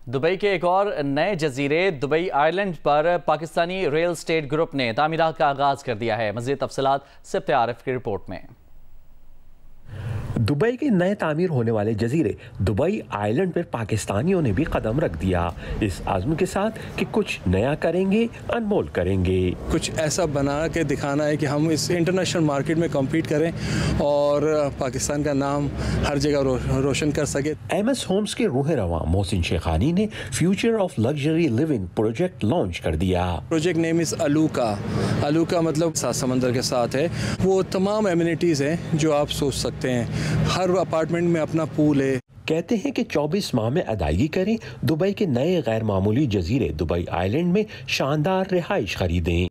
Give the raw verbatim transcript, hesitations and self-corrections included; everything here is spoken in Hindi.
दुबई के एक और नए जजीरे दुबई आइलैंड पर पाकिस्तानी रियल एस्टेट ग्रुप ने तामीरात का आगाज कर दिया है। मज़ीद तफसीलात सिफ्त आरिफ की रिपोर्ट में। दुबई के नए तामीर होने वाले जजीरे दुबई आइलैंड पर पाकिस्तानियों ने भी कदम रख दिया, इस आज़म के साथ कि कुछ नया करेंगे, अनमोल करेंगे। कुछ ऐसा बना के दिखाना है कि हम इस इंटरनेशनल मार्केट में कम्पीट करें और पाकिस्तान का नाम हर जगह रो, रोशन कर सके। एम एस होम्स के रूह रवां मोहसिन शेखानी ने future of luxury living project launch कर दिया। Project name is Aluka. Aluka मतलब सात समंदर के साथ है। वो तमाम एमिनिटीज़ हैं जो आप सोच सकते हैं। हर अपार्टमेंट में अपना पूल है। कहते हैं कि चौबीस माह में अदायगी करें, दुबई के नए गैर मामूली जजीरे दुबई आइलैंड में शानदार रिहाइश खरीदें।